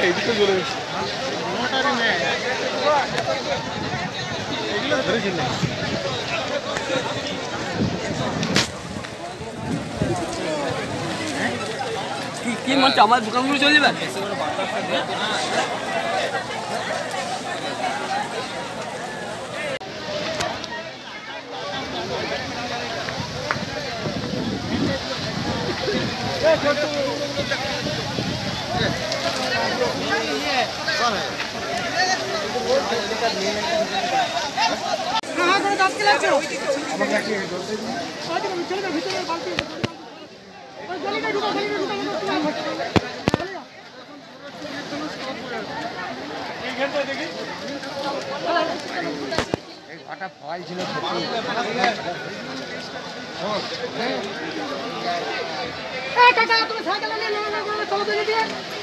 এইদিকে চলে গেছে এগুলো ধরেছিল কি মনে হচ্ছে আমার দোকানগুলো চলে যাবে ঘটা ফল ছিল কাকা তুমি সাইকেল নিয়ে চলো